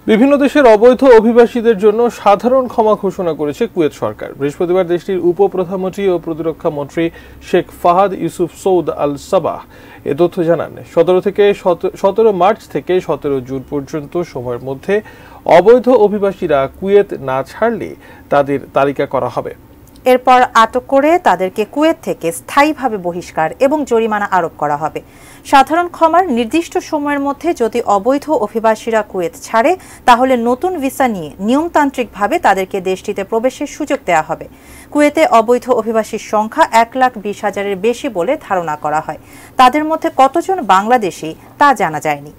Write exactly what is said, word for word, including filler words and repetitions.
বিভিন্ন দেশের অবৈধ অভিবাসীদের জন্য সাধারণ ক্ষমা ঘোষণা করেছে কুয়েত সরকার। বৃহস্পতিবার দেশটির উপপ্রধানমন্ত্রী ও প্রতিরক্ষা মন্ত্রী Sheikh Fahad Yousef Saud Al Sabah এ তথ্য জানান। সতেরো থেকে সতেরো মার্চ থেকে সতেরো জুন পর্যন্ত সময়ের মধ্যে অবৈধ অভিবাসীরা কুয়েত না ছাড়লে তাদের তালিকা করা হবে। এরপর আটক করে তাদেরকে কুয়েত থেকে স্থায়ীভাবে বহিষ্কার এবং জরিমানা আরোপ করা হবে। সাধারণ ক্ষমার নির্দিষ্ট সময়ের মধ্যে যদি অবৈধ অভিবাসীরা কুয়েত ছাড়ে, তাহলে নতুন ভিসা নিয়ে নিয়মতান্ত্রিকভাবে তাদেরকে দেশটিতে প্রবেশের সুযোগ দেওয়া হবে। কুয়েতে অবৈধ অভিবাসীর সংখ্যা এক লাখ বিশ হাজারের বেশি বলে ধারণা করা হয়। তাদের মধ্যে কতজন বাংলাদেশি তা জানা যায়নি।